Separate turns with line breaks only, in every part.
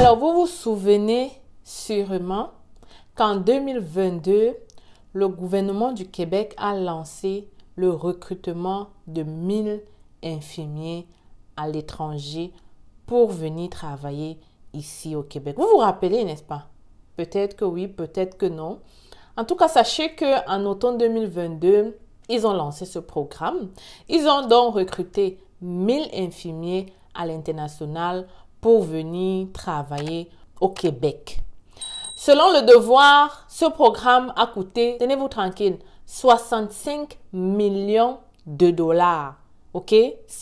Alors, vous vous souvenez sûrement qu'en 2022, le gouvernement du Québec a lancé le recrutement de 1000 infirmiers à l'étranger pour venir travailler ici au Québec. Vous vous rappelez, n'est-ce pas? Peut-être que oui, peut-être que non. En tout cas, sachez qu'en automne 2022, ils ont lancé ce programme. Ils ont donc recruté 1000 infirmiers à l'international pour venir travailler au Québec. Selon Le Devoir, ce programme a coûté, tenez-vous tranquille, 65 millions de dollars. OK?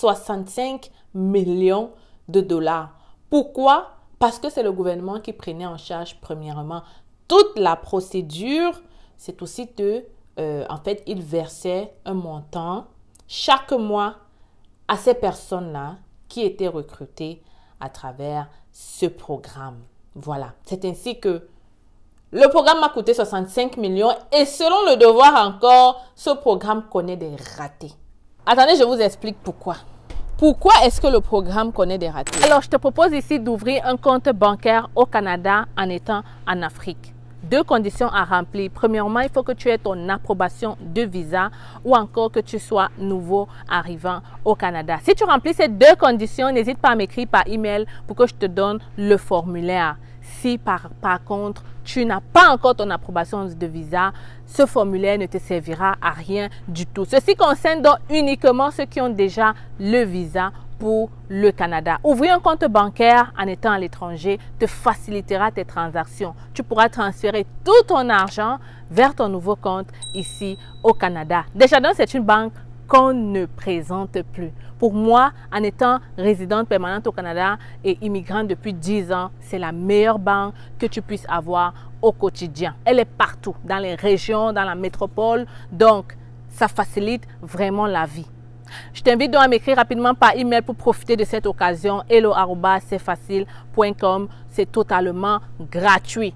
65 millions de dollars. Pourquoi? Parce que c'est le gouvernement qui prenait en charge premièrement toute la procédure. C'est aussi que, en fait, il versait un montant chaque mois à ces personnes-là qui étaient recrutées à travers ce programme. Voilà. C'est ainsi que le programme m'a coûté 65 millions et selon Le Devoir encore, ce programme connaît des ratés. Attendez, je vous explique pourquoi. Pourquoi est-ce que le programme connaît des ratés? Alors, je te propose ici d'ouvrir un compte bancaire au Canada en étant en Afrique. Deux conditions à remplir. Premièrement, il faut que tu aies ton approbation de visa ou encore que tu sois nouveau arrivant au Canada. Si tu remplis ces deux conditions, n'hésite pas à m'écrire par email pour que je te donne le formulaire. Si par contre, tu n'as pas encore ton approbation de visa, ce formulaire ne te servira à rien du tout. Ceci concerne donc uniquement ceux qui ont déjà le visa pour le Canada. Ouvrir un compte bancaire en étant à l'étranger te facilitera tes transactions. Tu pourras transférer tout ton argent vers ton nouveau compte ici au Canada. Desjardins, c'est une banque qu'on ne présente plus. Pour moi, en étant résidente permanente au Canada et immigrante depuis 10 ans, c'est la meilleure banque que tu puisses avoir au quotidien. Elle est partout, dans les régions, dans la métropole, donc ça facilite vraiment la vie. Je t'invite donc à m'écrire rapidement par email pour profiter de cette occasion. hello@cfacile.com. C'est totalement gratuit.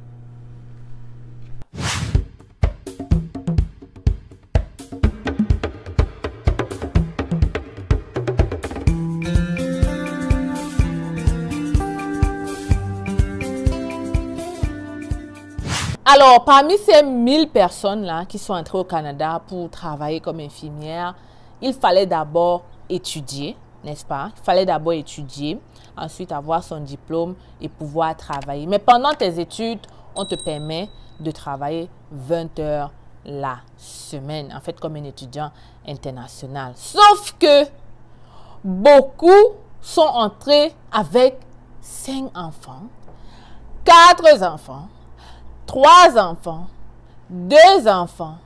Alors, parmi ces 1000 personnes-là qui sont entrées au Canada pour travailler comme infirmière, il fallait d'abord étudier, n'est-ce pas? Il fallait d'abord étudier, ensuite avoir son diplôme et pouvoir travailler. Mais pendant tes études, on te permet de travailler 20 heures la semaine, en fait, comme un étudiant international. Sauf que beaucoup sont entrés avec 5 enfants, 4 enfants, 3 enfants, 2 enfants.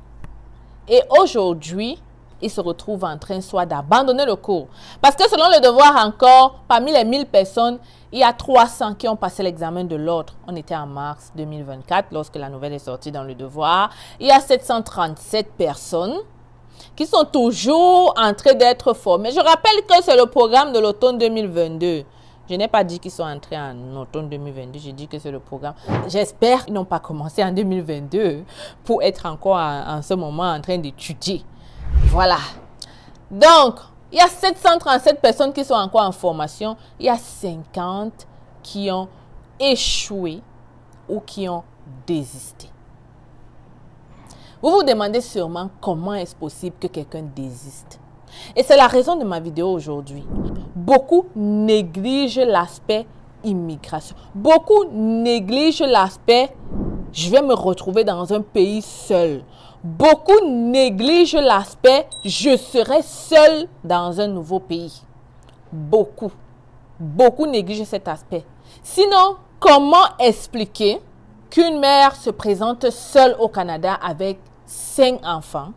Et aujourd'hui, ils se retrouvent en train soit d'abandonner le cours. Parce que selon Le Devoir encore, parmi les 1000 personnes, il y a 300 qui ont passé l'examen de l'ordre. On était en mars 2024 lorsque la nouvelle est sortie dans Le Devoir. Il y a 737 personnes qui sont toujours en train d'être formées. Je rappelle que c'est le programme de l'automne 2022. Je n'ai pas dit qu'ils sont entrés en automne 2022, j'ai dit que c'est le programme. J'espère qu'ils n'ont pas commencé en 2022 pour être encore en ce moment en train d'étudier. Voilà. Donc, il y a 737 personnes qui sont encore en formation. Il y a 50 qui ont échoué ou qui ont désisté. Vous vous demandez sûrement comment est-ce possible que quelqu'un désiste. Et c'est la raison de ma vidéo aujourd'hui. Beaucoup négligent l'aspect immigration. Beaucoup négligent l'aspect « je vais me retrouver dans un pays seul ». Beaucoup négligent l'aspect « je serai seul dans un nouveau pays ». Beaucoup négligent cet aspect. Sinon, comment expliquer qu'une mère se présente seule au Canada avec 5 enfants,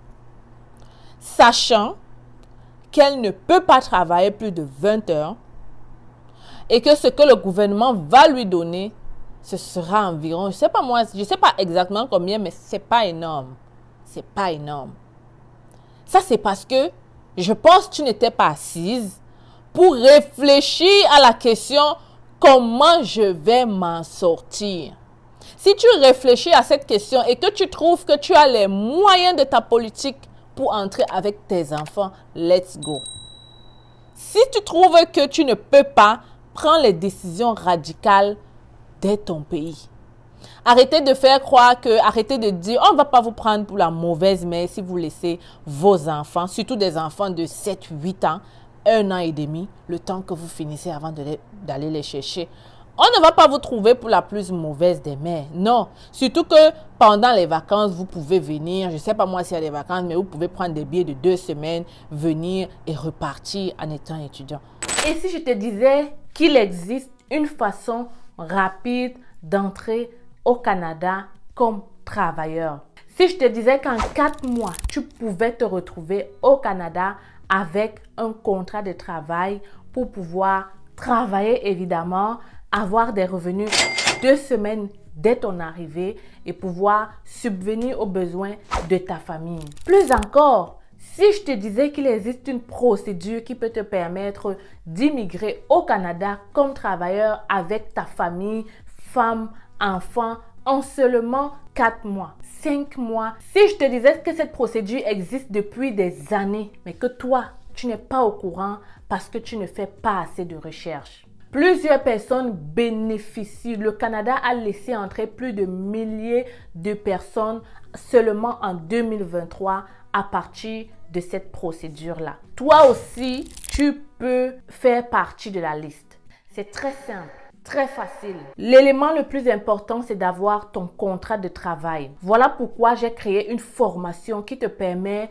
sachant qu'elle ne peut pas travailler plus de 20 heures et que ce que le gouvernement va lui donner, ce sera environ, je ne sais pas exactement combien, mais c'est pas énorme. C'est pas énorme. Ça, c'est parce que je pense que tu n'étais pas assise pour réfléchir à la question comment je vais m'en sortir. Si tu réfléchis à cette question et que tu trouves que tu as les moyens de ta politique pour entrer avec tes enfants, let's go. Si tu trouves que tu ne peux pas, Prends les décisions radicales dès ton pays. Arrêtez de faire croire que, arrêtez de dire, on ne va pas vous prendre pour la mauvaise mère si vous laissez vos enfants, surtout des enfants de 7, 8 ans, 1 an et demi, le temps que vous finissez avant d'aller les chercher. On ne va pas vous trouver pour la plus mauvaise des mères. Non. Surtout que pendant les vacances, vous pouvez venir. Je ne sais pas moi s'il y a des vacances, mais vous pouvez prendre des billets de 2 semaines, venir et repartir en étant étudiant. Et si je te disais qu'il existe une façon rapide d'entrer au Canada comme travailleur? Si je te disais qu'en 4 mois, tu pouvais te retrouver au Canada avec un contrat de travail pour pouvoir travailler évidemment, avoir des revenus 2 semaines dès ton arrivée et pouvoir subvenir aux besoins de ta famille. Plus encore, si je te disais qu'il existe une procédure qui peut te permettre d'immigrer au Canada comme travailleur avec ta famille, femme, enfant, en seulement 4 mois, 5 mois. Si je te disais que cette procédure existe depuis des années, mais que toi, tu n'es pas au courant parce que tu ne fais pas assez de recherche. Plusieurs personnes bénéficient. Le Canada a laissé entrer plus de milliers de personnes seulement en 2023 à partir de cette procédure-là. Toi aussi, tu peux faire partie de la liste. C'est très simple. Très facile. L'élément le plus important, c'est d'avoir ton contrat de travail. Voilà pourquoi j'ai créé une formation qui te permet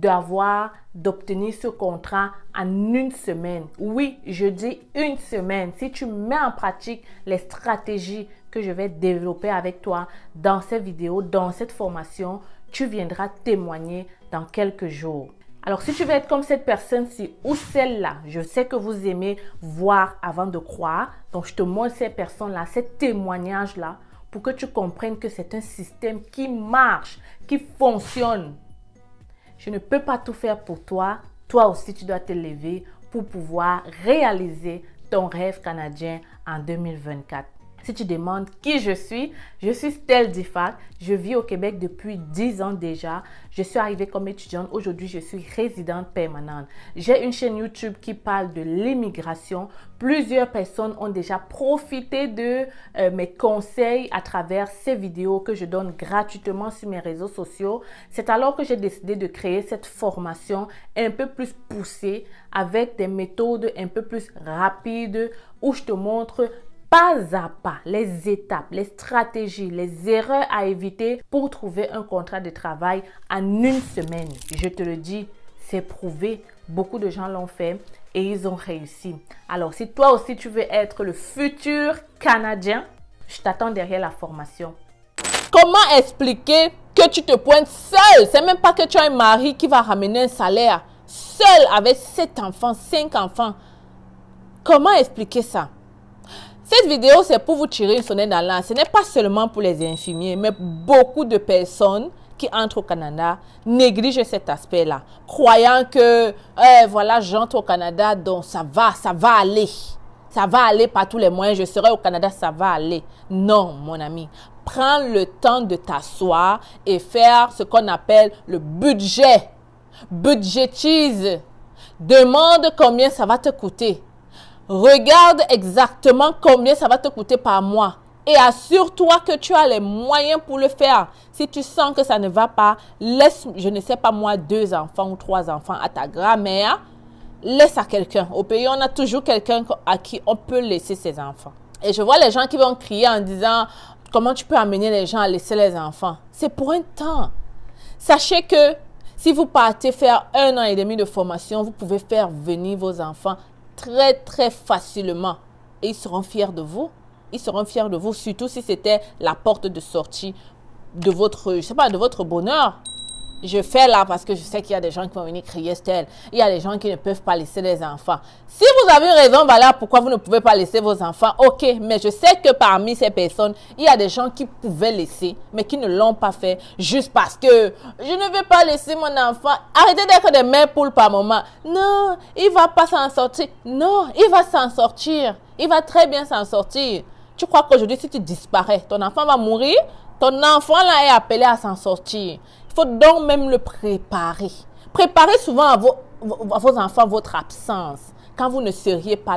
d'obtenir ce contrat en 1 semaine. Oui, je dis 1 semaine. Si tu mets en pratique les stratégies que je vais développer avec toi dans ces vidéos, dans cette formation, tu viendras témoigner dans quelques jours. Alors, si tu veux être comme cette personne-ci ou celle-là, je sais que vous aimez voir avant de croire. Donc, je te montre ces personnes-là, ces témoignages-là, pour que tu comprennes que c'est un système qui marche, qui fonctionne. Je ne peux pas tout faire pour toi. Toi aussi, tu dois te lever pour pouvoir réaliser ton rêve canadien en 2024. Si tu demandes qui je suis Stell Difac. Je vis au Québec depuis 10 ans déjà. Je suis arrivée comme étudiante. Aujourd'hui, je suis résidente permanente. J'ai une chaîne YouTube qui parle de l'immigration. Plusieurs personnes ont déjà profité de mes conseils à travers ces vidéos que je donne gratuitement sur mes réseaux sociaux. C'est alors que j'ai décidé de créer cette formation un peu plus poussée avec des méthodes un peu plus rapides où je te montre pas à pas les étapes, les stratégies, les erreurs à éviter pour trouver un contrat de travail en 1 semaine. Je te le dis, c'est prouvé. Beaucoup de gens l'ont fait et ils ont réussi. Alors, si toi aussi tu veux être le futur Canadien, je t'attends derrière la formation. Comment expliquer que tu te pointes seul? C'est même pas que tu as un mari qui va ramener un salaire. Seul avec 7 enfants, 5 enfants. Comment expliquer ça? Cette vidéo, c'est pour vous tirer une sonnette d'alarme. Ce n'est pas seulement pour les infirmiers, mais beaucoup de personnes qui entrent au Canada négligent cet aspect-là, croyant que voilà, j'entre au Canada, donc ça va aller. Ça va aller par tous les moyens, je serai au Canada, ça va aller. Non, mon ami. Prends le temps de t'asseoir et faire ce qu'on appelle le budget. Budgétise. Demande combien ça va te coûter. Regarde exactement combien ça va te coûter par mois et assure-toi que tu as les moyens pour le faire. Si tu sens que ça ne va pas, laisse, je ne sais pas moi, 2 enfants ou 3 enfants à ta grand-mère. Laisse à quelqu'un. Au pays, on a toujours quelqu'un à qui on peut laisser ses enfants. Et je vois les gens qui vont crier en disant « Comment tu peux amener les gens à laisser les enfants ?» C'est pour un temps. Sachez que si vous partez faire 1 an et demi de formation, vous pouvez faire venir vos enfants très facilement et ils seront fiers de vous. Ils seront fiers de vous, surtout si c'était la porte de sortie de votre, je sais pas, de votre bonheur. Je fais là parce que je sais qu'il y a des gens qui vont venir crier Stell. Il y a des gens qui ne peuvent pas laisser les enfants. Si vous avez une raison valable pourquoi vous ne pouvez pas laisser vos enfants, ok. Mais je sais que parmi ces personnes, il y a des gens qui pouvaient laisser, mais qui ne l'ont pas fait juste parce que je ne vais pas laisser mon enfant. Arrêtez d'être des mères poules par moment. Non, il va pas s'en sortir. Non, il va s'en sortir. Il va très bien s'en sortir. Tu crois qu'aujourd'hui, si tu disparais, ton enfant va mourir? Ton enfant là est appelé à s'en sortir. Il faut donc même le préparer. Préparez souvent à vos enfants votre absence. Quand vous ne seriez pas là,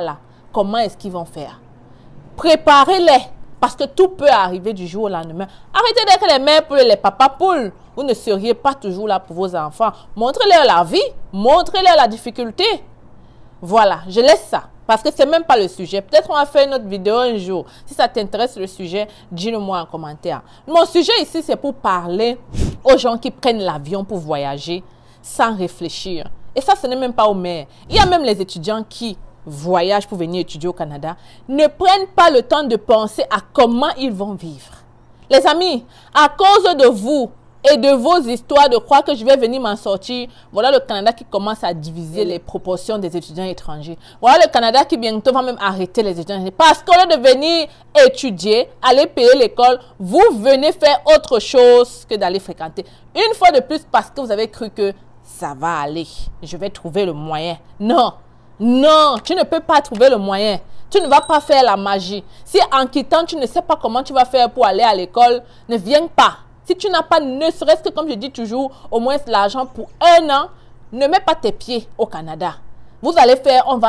comment est-ce qu'ils vont faire? Préparez-les, parce que tout peut arriver du jour au lendemain. Arrêtez d'être les mères poules et les papas poules. Vous ne seriez pas toujours là pour vos enfants. Montrez-leur la vie, montrez-leur la difficulté. Voilà, je laisse ça. Parce que ce n'est même pas le sujet. Peut-être on va faire une autre vidéo un jour. Si ça t'intéresse le sujet, dis-le moi en commentaire. Mon sujet ici, c'est pour parler aux gens qui prennent l'avion pour voyager sans réfléchir. Et ça, ce n'est même pas aux mères. Il y a même les étudiants qui voyagent pour venir étudier au Canada, ne prennent pas le temps de penser à comment ils vont vivre. Les amis, à cause de vous et de vos histoires de croire que je vais venir m'en sortir, voilà le Canada qui commence à diviser les proportions des étudiants étrangers. Voilà le Canada qui bientôt va même arrêter les étudiants étrangers. Parce qu'au lieu de venir étudier, aller payer l'école, vous venez faire autre chose que d'aller fréquenter. Une fois de plus parce que vous avez cru que ça va aller. Je vais trouver le moyen. Non. Non, tu ne peux pas trouver le moyen. Tu ne vas pas faire la magie. Si en quittant, tu ne sais pas comment tu vas faire pour aller à l'école, ne viens pas. Si tu n'as pas, ne serait-ce que, comme je dis toujours, au moins l'argent pour un an, ne mets pas tes pieds au Canada. Vous allez faire, on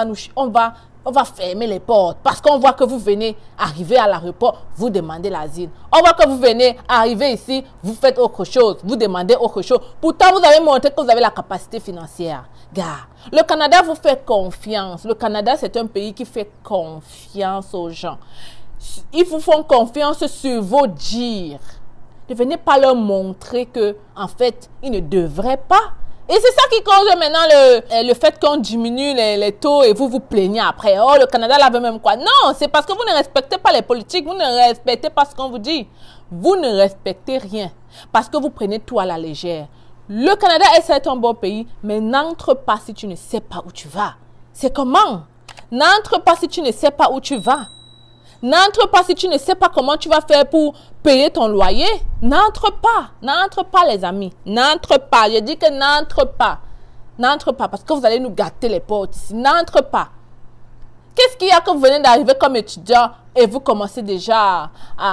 va fermer les portes parce qu'on voit que vous venez arriver à l'aéroport, vous demandez l'asile. On voit que vous venez arriver ici, vous faites autre chose, vous demandez autre chose. Pourtant, vous avez montré que vous avez la capacité financière. Gars, le Canada vous fait confiance. Le Canada, c'est un pays qui fait confiance aux gens. Ils vous font confiance sur vos dires. Ne venez pas leur montrer que, en fait, ils ne devraient pas. Et c'est ça qui cause maintenant le fait qu'on diminue les taux et vous vous plaignez après. Oh, le Canada là veut même quoi? Non, c'est parce que vous ne respectez pas les politiques, vous ne respectez pas ce qu'on vous dit. Vous ne respectez rien parce que vous prenez tout à la légère. Le Canada est certes un bon pays, mais n'entre pas si tu ne sais pas où tu vas. C'est comment? N'entre pas si tu ne sais pas où tu vas. N'entre pas si tu ne sais pas comment tu vas faire pour payer ton loyer. N'entre pas les amis. N'entre pas, je dis que n'entre pas. N'entre pas parce que vous allez nous gâter les portes ici. N'entre pas. Qu'est-ce qu'il y a que vous venez d'arriver comme étudiant et vous commencez déjà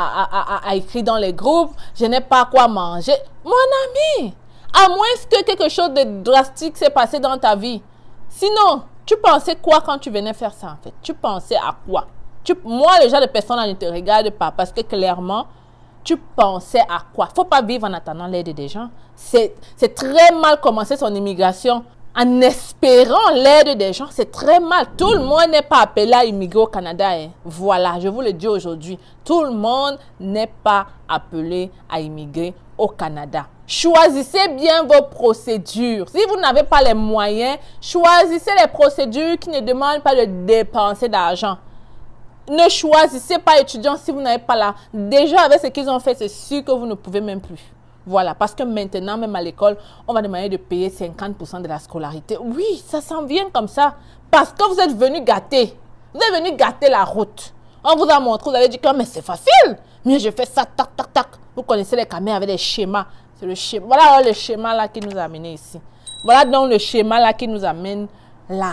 à écrire dans les groupes, je n'ai pas quoi manger. Mon ami, à moins que quelque chose de drastique s'est passé dans ta vie. Sinon, tu pensais quoi quand tu venais faire ça en fait? Tu pensais à quoi? Moi, le genre de personne là ne te regarde pas parce que clairement, tu pensais à quoi? Faut pas vivre en attendant l'aide des gens. C'est très mal commencer son immigration en espérant l'aide des gens. C'est très mal. Tout le monde n'est pas appelé à immigrer au Canada. Hein. Voilà, je vous le dis aujourd'hui. Tout le monde n'est pas appelé à immigrer au Canada. Choisissez bien vos procédures. Si vous n'avez pas les moyens, choisissez les procédures qui ne demandent pas de dépenser d'argent. Ne choisissez pas étudiant si vous n'avez pas là. Déjà, avec ce qu'ils ont fait, c'est sûr que vous ne pouvez même plus. Voilà, parce que maintenant, même à l'école, on va demander de payer 50% de la scolarité. Oui, ça s'en vient comme ça. Parce que vous êtes venu gâter. Vous êtes venu gâter la route. On vous a montré, vous avez dit que mais c'est facile. Mais je fais ça, tac, tac, tac. Vous connaissez les caméras avec des schémas. C'est le schéma. Voilà le schéma là qui nous a amené ici. Voilà donc le schéma là qui nous amène là.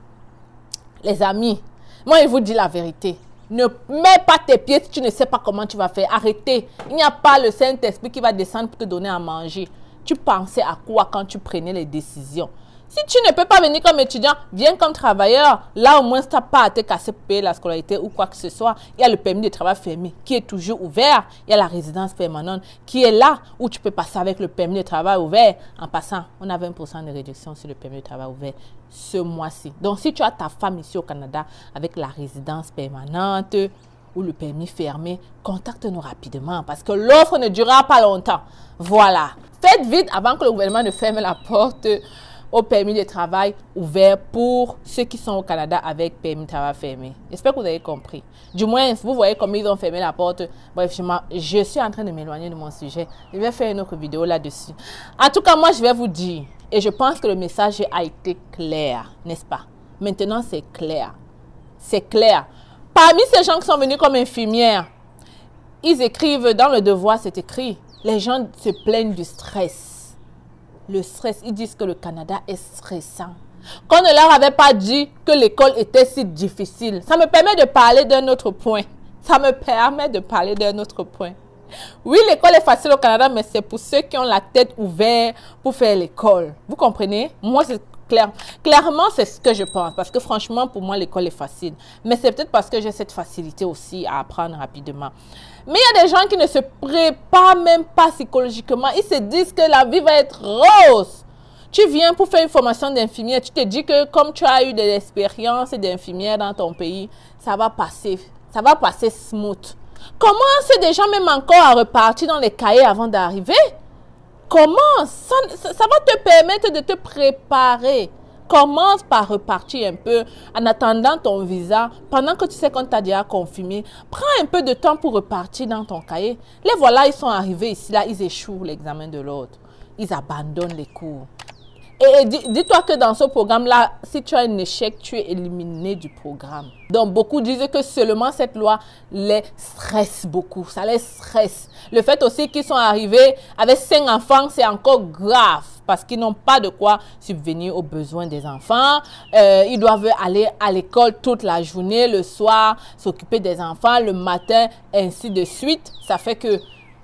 Les amis, moi je vous dis la vérité. Ne mets pas tes pieds si tu ne sais pas comment tu vas faire. Arrêtez. Il n'y a pas le Saint-Esprit qui va descendre pour te donner à manger. Tu pensais à quoi quand tu prenais les décisions? Si tu ne peux pas venir comme étudiant, viens comme travailleur. Là, au moins, tu n'as pas à te casser pour payer la scolarité ou quoi que ce soit. Il y a le permis de travail fermé qui est toujours ouvert. Il y a la résidence permanente qui est là où tu peux passer avec le permis de travail ouvert. En passant, on a 20% de réduction sur le permis de travail ouvert ce mois-ci. Donc, si tu as ta femme ici au Canada avec la résidence permanente ou le permis fermé, contacte-nous rapidement parce que l'offre ne durera pas longtemps. Voilà. Faites vite avant que le gouvernement ne ferme la porte au permis de travail ouvert pour ceux qui sont au Canada avec permis de travail fermé. J'espère que vous avez compris. Du moins, vous voyez comment ils ont fermé la porte. Bref, je suis en train de m'éloigner de mon sujet. Je vais faire une autre vidéo là-dessus. En tout cas, moi, je vais vous dire, et je pense que le message a été clair, n'est-ce pas? Maintenant, c'est clair. C'est clair. Parmi ces gens qui sont venus comme infirmières, ils écrivent dans le devoir, c'est écrit, les gens se plaignent du stress. Le stress, ils disent que le Canada est stressant. Qu'on ne leur avait pas dit que l'école était si difficile. Ça me permet de parler d'un autre point. Oui, l'école est facile au Canada, mais c'est pour ceux qui ont la tête ouverte pour faire l'école. Vous comprenez? Moi, c'est Clairement, c'est ce que je pense. Parce que franchement, pour moi, l'école est facile. Mais c'est peut-être parce que j'ai cette facilité aussi à apprendre rapidement. Mais il y a des gens qui ne se préparent même pas psychologiquement. Ils se disent que la vie va être rose. Tu viens pour faire une formation d'infirmière. Tu te dis que comme tu as eu des expériences d'infirmière dans ton pays, ça va passer. Ça va passer smooth. Commence déjà même encore à repartir dans les cahiers avant d'arriver. Commence. Ça va te permettre de te préparer. Commence par repartir un peu en attendant ton visa. Pendant que tu sais qu'on t'a déjà confirmé, prends un peu de temps pour repartir dans ton cahier. Les voilà, ils sont arrivés ici, là, ils échouent l'examen de l'autre. Ils abandonnent les cours. Et dis-toi que dans ce programme-là, si tu as un échec, tu es éliminé du programme. Donc, beaucoup disent que seulement cette loi les stresse beaucoup. Ça les stresse. Le fait aussi qu'ils sont arrivés avec 5 enfants, c'est encore grave. Parce qu'ils n'ont pas de quoi subvenir aux besoins des enfants. Ils doivent aller à l'école toute la journée, le soir, s'occuper des enfants, le matin, ainsi de suite. Ça fait que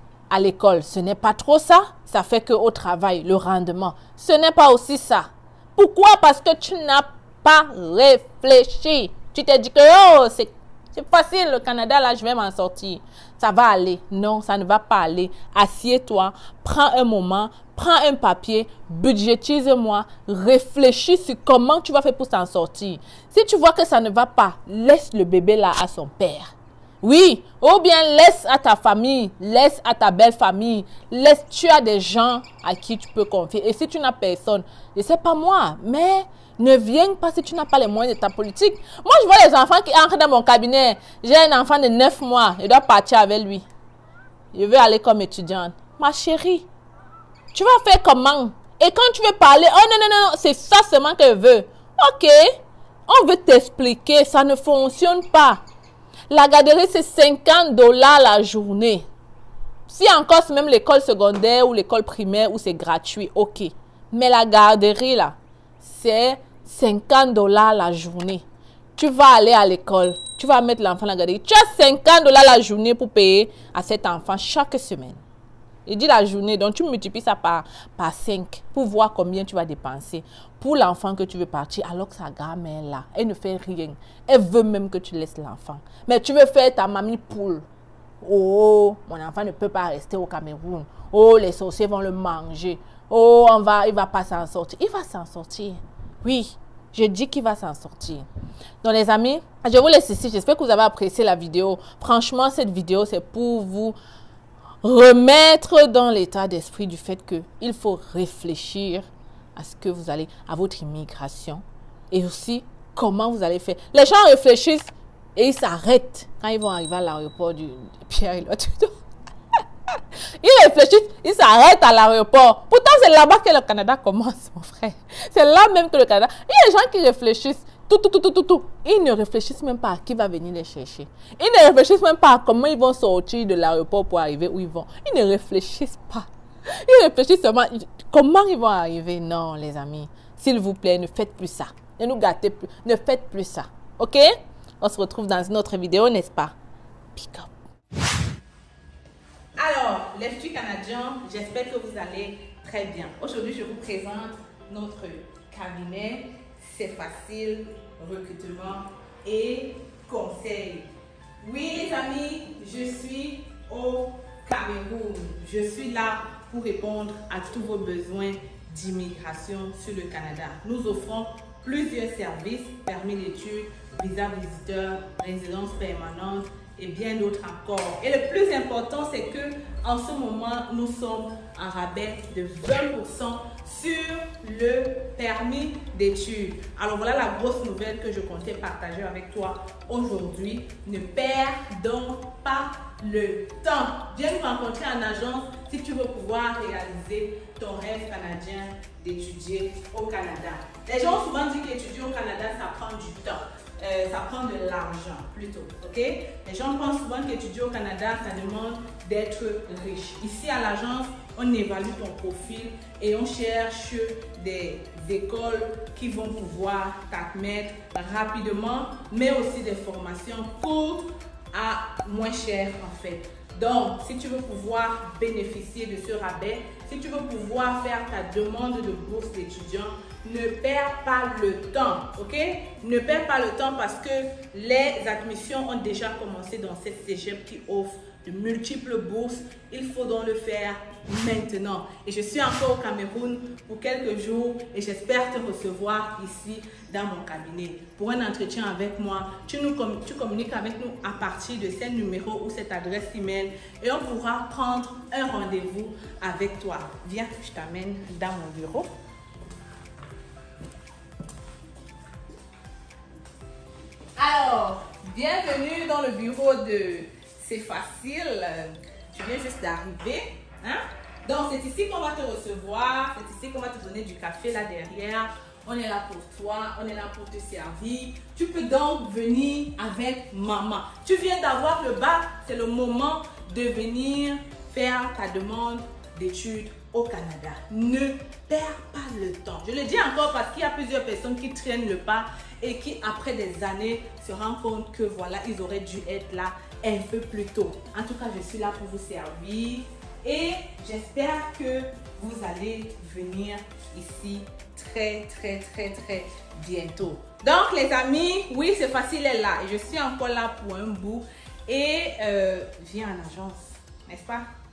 à l'école, ce n'est pas trop ça. Ça fait qu'au travail, le rendement, ce n'est pas aussi ça. Pourquoi? Parce que tu n'as pas réfléchi. Tu t'es dit que oh, c'est facile, le Canada, là, je vais m'en sortir. Ça va aller. Non, ça ne va pas aller. Assieds-toi, prends un moment, prends un papier, budgétise-moi, réfléchis sur comment tu vas faire pour t'en sortir. Si tu vois que ça ne va pas, laisse le bébé là à son père. Oui, ou bien laisse à ta famille, laisse à ta belle famille, tu as des gens à qui tu peux confier. Et si tu n'as personne, je ne sais pas moi, mais ne viens pas si tu n'as pas les moyens de ta politique. Moi, je vois les enfants qui entrent dans mon cabinet. J'ai un enfant de 9 mois, je dois partir avec lui. Je veux aller comme étudiante. Ma chérie, tu vas faire comment? Et quand tu veux parler, oh non, non, non, c'est ça seulement que je veux. Ok, on veut t'expliquer, ça ne fonctionne pas. La garderie, c'est 50 $ la journée. Si encore c'est même l'école secondaire ou l'école primaire où c'est gratuit, ok. Mais la garderie, là, c'est 50 $ la journée. Tu vas aller à l'école, tu vas mettre l'enfant à la garderie. Tu as 50 $ la journée pour payer à cet enfant chaque semaine. Il dit la journée, donc tu multiplies ça par 5 pour voir combien tu vas dépenser pour l'enfant que tu veux partir, alors que sa grand-mère là, elle ne fait rien. Elle veut même que tu laisses l'enfant. Mais tu veux faire ta mamie poule. Oh, mon enfant ne peut pas rester au Cameroun. Oh, les sorciers vont le manger. Oh, il va pas s'en sortir. Il va s'en sortir. Oui, je dis qu'il va s'en sortir. Donc les amis, je vous laisse ici. J'espère que vous avez apprécié la vidéo. Franchement, cette vidéo, c'est pour vous remettre dans l'état d'esprit du fait qu'il faut réfléchir à ce que vous allez, à votre immigration et aussi comment vous allez faire. Les gens réfléchissent et ils s'arrêtent quand ils vont arriver à l'aéroport du Pierre et l'autre. Ils réfléchissent, ils s'arrêtent à l'aéroport. Pourtant, c'est là-bas que le Canada commence, mon frère. C'est là même que le Canada. Il y a des gens qui réfléchissent. Tout. Ils ne réfléchissent même pas à qui va venir les chercher. Ils ne réfléchissent même pas à comment ils vont sortir de l'aéroport pour arriver où ils vont. Ils ne réfléchissent pas. Ils réfléchissent seulement comment ils vont arriver. Non, les amis, s'il vous plaît, ne faites plus ça. Ne nous gâtez plus. Ne faites plus ça. OK? On se retrouve dans une autre vidéo, n'est-ce pas? Pick up. Alors, les futurs Canadiens, j'espère que vous allez très bien. Aujourd'hui, je vous présente notre cabinet. C'est facile, recrutement et conseil. Oui, les amis, je suis au Cameroun. Je suis là pour répondre à tous vos besoins d'immigration sur le Canada. Nous offrons plusieurs services, permis d'études, visa visiteur, résidence permanente et bien d'autres encore. Et le plus important, c'est que en ce moment, nous sommes en rabais de 20% sur le permis d'études. Alors voilà la grosse nouvelle que je comptais partager avec toi aujourd'hui. Ne perds donc pas le temps. Viens nous rencontrer en agence si tu veux pouvoir réaliser ton rêve canadien d'étudier au Canada. Les gens ont souvent dit qu'étudier au Canada, ça prend du temps. Ça prend de l'argent plutôt, ok? Les gens pensent souvent qu'étudier au Canada, ça demande d'être riche. Ici à l'agence, on évalue ton profil et on cherche des écoles qui vont pouvoir t'admettre rapidement, mais aussi des formations courtes à moins cher en fait. Donc, si tu veux pouvoir bénéficier de ce rabais, si tu veux pouvoir faire ta demande de bourse d'étudiant, ne perds pas le temps, ok? Ne perds pas le temps parce que les admissions ont déjà commencé dans cette cégep qui offre de multiples bourses. Il faut donc le faire maintenant. Et je suis encore au Cameroun pour quelques jours et j'espère te recevoir ici dans mon cabinet pour un entretien avec moi. Tu communiques avec nous à partir de ce numéro ou cette adresse email et on pourra prendre un rendez-vous avec toi. Viens, je t'amène dans mon bureau. Alors, bienvenue dans le bureau de C'est Facile. Tu viens juste d'arriver. Hein? Donc, c'est ici qu'on va te recevoir. C'est ici qu'on va te donner du café là derrière. On est là pour toi. On est là pour te servir. Tu peux donc venir avec maman. Tu viens d'avoir le bac. C'est le moment de venir faire ta demande d'études au Canada. Ne perds pas le temps. Je le dis encore parce qu'il y a plusieurs personnes qui traînent le pas et qui, après des années, se rendent compte que voilà, ils auraient dû être là un peu plus tôt. En tout cas, je suis là pour vous servir et j'espère que vous allez venir ici très bientôt. Donc, les amis, oui, C'est Facile est là et je suis encore là pour un bout et viens en agence, n'est-ce pas?